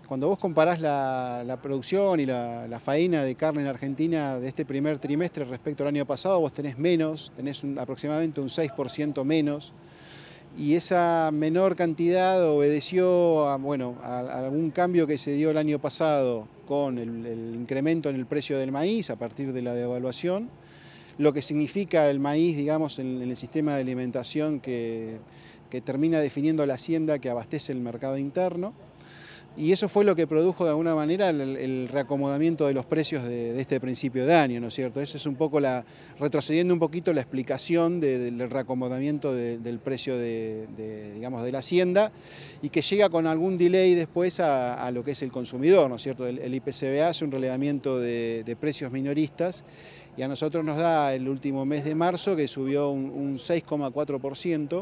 cuando vos comparás la producción y la faena de carne en Argentina de este primer trimestre respecto al año pasado, vos tenés menos, aproximadamente un 6% menos, y esa menor cantidad obedeció a algún cambio que se dio el año pasado con el incremento en el precio del maíz a partir de la devaluación, lo que significa el maíz, digamos, en el sistema de alimentación que termina definiendo la hacienda que abastece el mercado interno. Y eso fue lo que produjo de alguna manera el reacomodamiento de los precios de este principio de año, ¿no es cierto? Eso es un poco retrocediendo un poquito la explicación del reacomodamiento del precio digamos, de la hacienda, y que llega con algún delay después a lo que es el consumidor, ¿no es cierto? El IPCBA hace un relevamiento de precios minoristas y a nosotros nos da el último mes de marzo que subió un 6,4%.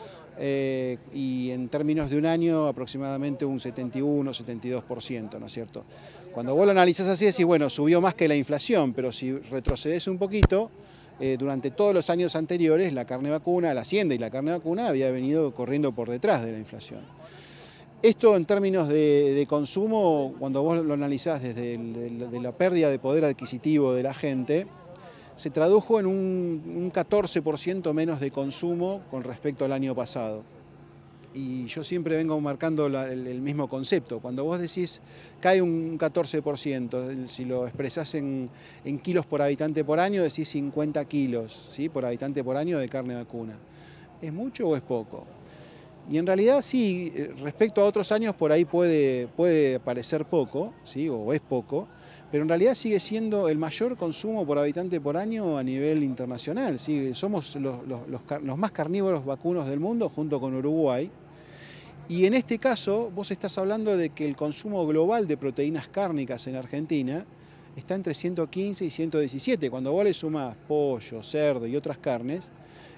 Y en términos de un año aproximadamente un 71-72%, ¿no es cierto? Cuando vos lo analizás así decís, bueno, subió más que la inflación, pero si retrocedes un poquito, durante todos los años anteriores la carne vacuna, la hacienda y la carne vacuna había venido corriendo por detrás de la inflación. Esto en términos de consumo, cuando vos lo analizás desde de la pérdida de poder adquisitivo de la gente, se tradujo en un 14% menos de consumo con respecto al año pasado. Y yo siempre vengo marcando el mismo concepto. Cuando vos decís cae un 14%, si lo expresás en kilos por habitante por año, decís 50 kilos, ¿sí?, por habitante por año de carne vacuna. ¿Es mucho o es poco? Y en realidad sí, respecto a otros años por ahí puede parecer poco, ¿sí?, o es poco, pero en realidad sigue siendo el mayor consumo por habitante por año a nivel internacional. ¿Sí? Somos los más carnívoros vacunos del mundo junto con Uruguay. Y en este caso vos estás hablando de que el consumo global de proteínas cárnicas en Argentina está entre 115 y 117. Cuando vos le sumás pollo, cerdo y otras carnes,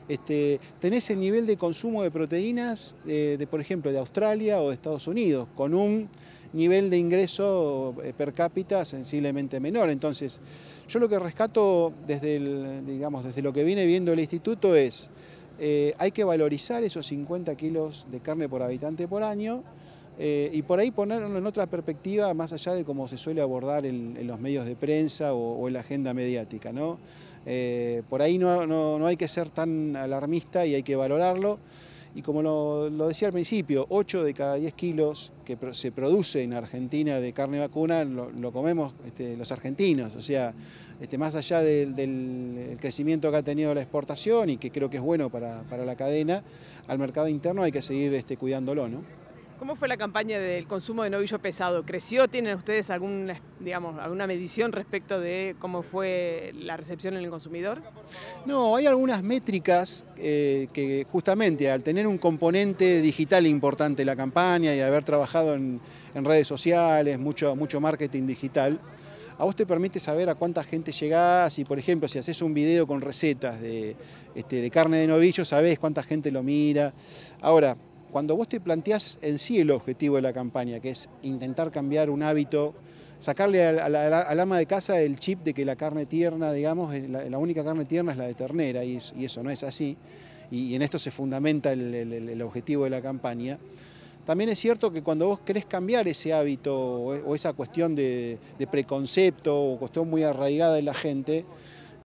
tenés el nivel de consumo de proteínas, por ejemplo, de Australia o de Estados Unidos, con un nivel de ingreso per cápita sensiblemente menor. Entonces, yo lo que rescato desde lo que viene viendo el instituto es, hay que valorizar esos 50 kilos de carne por habitante por año, y por ahí ponerlo en otra perspectiva más allá de cómo se suele abordar en los medios de prensa o en la agenda mediática, ¿no? Por ahí no hay que ser tan alarmista y hay que valorarlo. Y como lo decía al principio, 8 de cada 10 kilos que se produce en Argentina de carne vacuna lo comemos los argentinos. O sea, más allá del crecimiento que ha tenido la exportación y que creo que es bueno para la cadena, al mercado interno hay que seguir cuidándolo, ¿no? ¿Cómo fue la campaña del consumo de novillo pesado? ¿Creció? ¿Tienen ustedes alguna medición respecto de cómo fue la recepción en el consumidor? No, hay algunas métricas que justamente al tener un componente digital importante la campaña y haber trabajado en redes sociales, mucho marketing digital, a vos te permite saber a cuánta gente llegás y, por ejemplo, si haces un video con recetas de carne de novillo, sabés cuánta gente lo mira. Ahora, cuando vos te planteás en sí el objetivo de la campaña, que es intentar cambiar un hábito, sacarle al ama de casa el chip de que la carne tierna, digamos, la única carne tierna es la de ternera, y eso no es así, y en esto se fundamenta el objetivo de la campaña. También es cierto que cuando vos querés cambiar ese hábito o esa cuestión de preconcepto o cuestión muy arraigada en la gente,